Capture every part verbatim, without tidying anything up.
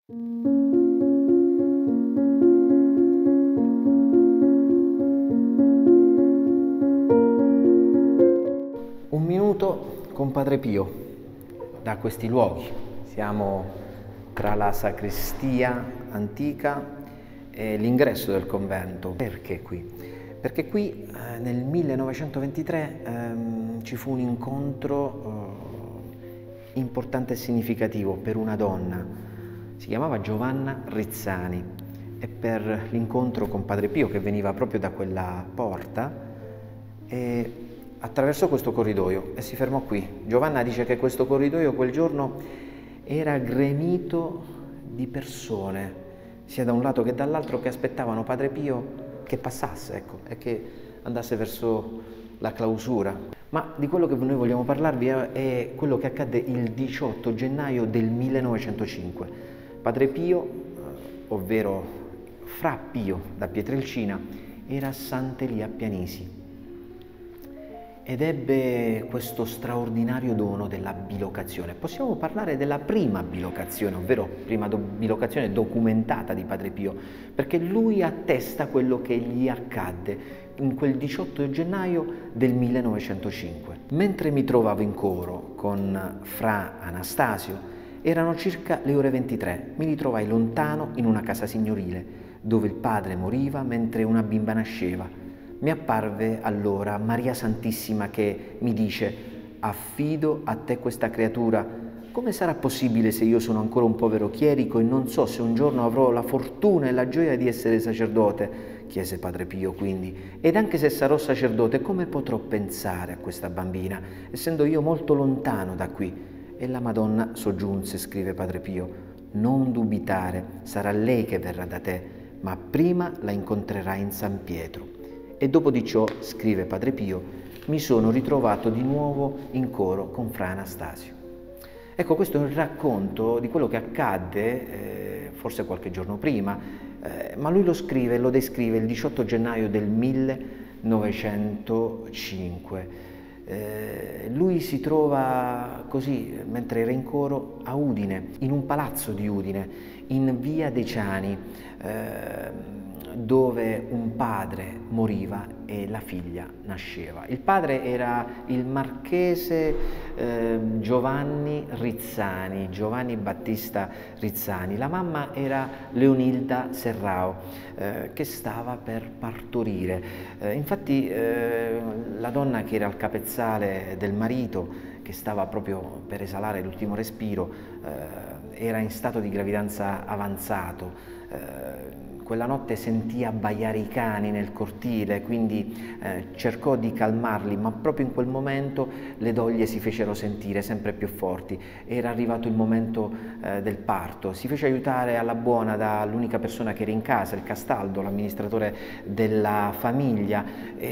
Un minuto con Padre Pio da questi luoghi. Siamo tra la sacrestia antica e l'ingresso del convento. Perché qui? Perché qui eh, nel millenovecentoventitré ehm, ci fu un incontro eh, importante e significativo per una donna. Si chiamava Giovanna Rizzani e per l'incontro con Padre Pio, che veniva proprio da quella porta, e attraversò questo corridoio e si fermò qui. Giovanna dice che questo corridoio quel giorno era gremito di persone, sia da un lato che dall'altro, che aspettavano Padre Pio che passasse, ecco, e che andasse verso la clausura. Ma di quello che noi vogliamo parlarvi è quello che accadde il diciotto gennaio del millenovecentocinque. Padre Pio, ovvero Fra Pio da Pietrelcina, era a Sant'Elia a Pianisi ed ebbe questo straordinario dono della bilocazione. Possiamo parlare della prima bilocazione, ovvero prima do bilocazione documentata di Padre Pio, perché lui attesta quello che gli accadde in quel diciotto gennaio del millenovecentocinque. Mentre mi trovavo in coro con Fra Anastasio, erano circa le ore ventitré, mi ritrovai lontano in una casa signorile, dove il padre moriva mentre una bimba nasceva. Mi apparve allora Maria Santissima che mi dice: affido a te questa creatura. Come sarà possibile se io sono ancora un povero chierico e non so se un giorno avrò la fortuna e la gioia di essere sacerdote? Chiese Padre Pio quindi. Ed anche se sarò sacerdote, come potrò pensare a questa bambina, essendo io molto lontano da qui? E la Madonna soggiunse, scrive Padre Pio: non dubitare, sarà lei che verrà da te, ma prima la incontrerai in San Pietro. E dopo di ciò, scrive Padre Pio, mi sono ritrovato di nuovo in coro con Fra Anastasio. Ecco, questo è un racconto di quello che accadde, eh, forse qualche giorno prima, eh, ma lui lo scrive, lo descrive il diciotto gennaio del millenovecentocinque. Eh, lui si trova così, mentre era in coro, a Udine, in un palazzo di Udine, in via dei Ciani, eh, dove un padre moriva e la figlia nasceva. Il padre era il marchese eh, Giovanni Rizzani, Giovanni Battista Rizzani. La mamma era Leonilda Serrao, eh, che stava per partorire. Eh, infatti eh, la donna che era al capezzale del marito, che stava proprio per esalare l'ultimo respiro, eh, era in stato di gravidanza avanzato. Eh, Quella notte sentì abbaiare i cani nel cortile, quindi eh, cercò di calmarli, ma proprio in quel momento le doglie si fecero sentire sempre più forti. Era arrivato il momento eh, del parto. Si fece aiutare alla buona dall'unica persona che era in casa, il Castaldo, l'amministratore della famiglia,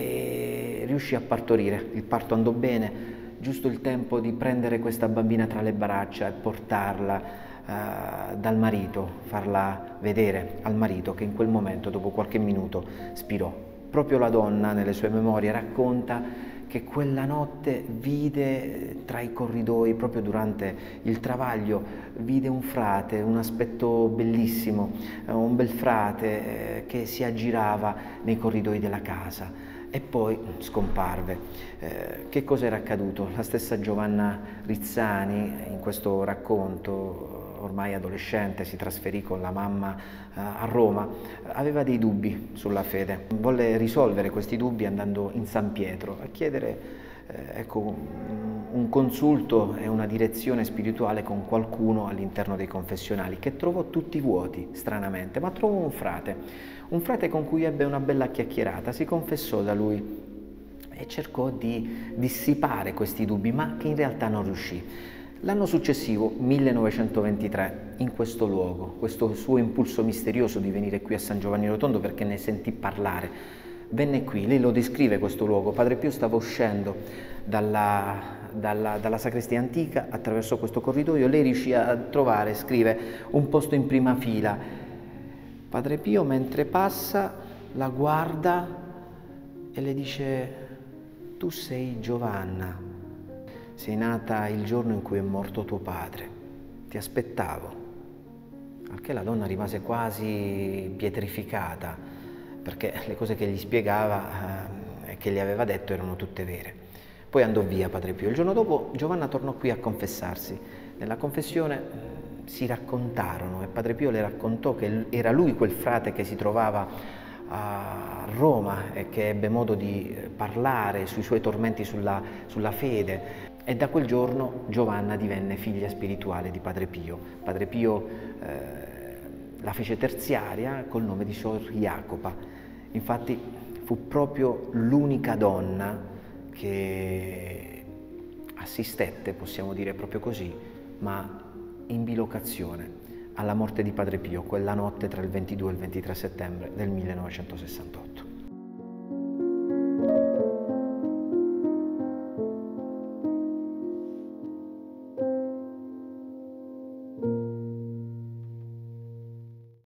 e riuscì a partorire. Il parto andò bene, giusto il tempo di prendere questa bambina tra le braccia e portarla Uh, dal marito, farla vedere al marito, che in quel momento, dopo qualche minuto, spirò. Proprio la donna, nelle sue memorie, racconta che quella notte vide tra i corridoi, proprio durante il travaglio, vide un frate, un aspetto bellissimo, un bel frate eh, che si aggirava nei corridoi della casa. E poi scomparve. Eh, che cosa era accaduto? La stessa Giovanna Rizzani, in questo racconto, ormai adolescente, si trasferì con la mamma eh, a Roma, aveva dei dubbi sulla fede. Volle risolvere questi dubbi andando in San Pietro a chiedere eh, ecco, un, un consulto e una direzione spirituale con qualcuno all'interno dei confessionali, che trovò tutti vuoti, stranamente, ma trovò un frate. Un frate con cui ebbe una bella chiacchierata, si confessò da lui e cercò di dissipare questi dubbi, ma che in realtà non riuscì. L'anno successivo, millenovecentoventitré, in questo luogo, questo suo impulso misterioso di venire qui a San Giovanni Rotondo perché ne sentì parlare, venne qui, lei lo descrive questo luogo. Padre Pio stava uscendo dalla, dalla, dalla sacrestia antica attraverso questo corridoio, lei riuscì a trovare, scrive, un posto in prima fila. Padre Pio, mentre passa, la guarda e le dice: tu sei Giovanna, sei nata il giorno in cui è morto tuo padre, ti aspettavo. al che la donna rimase quasi pietrificata, perché le cose che gli spiegava e eh, che gli aveva detto erano tutte vere. Poi andò via Padre Pio. Il giorno dopo Giovanna tornò qui a confessarsi. Nella confessione eh, si raccontarono e Padre Pio le raccontò che era lui quel frate che si trovava a Roma e che ebbe modo di parlare sui suoi tormenti sulla, sulla fede. E da quel giorno Giovanna divenne figlia spirituale di Padre Pio. Padre Pio eh, la fece terziaria col nome di Sor Jacopa. Infatti fu proprio l'unica donna che assistette, possiamo dire proprio così, ma in bilocazione alla morte di Padre Pio, quella notte tra il ventidue e il ventitré settembre del millenovecentosessantotto.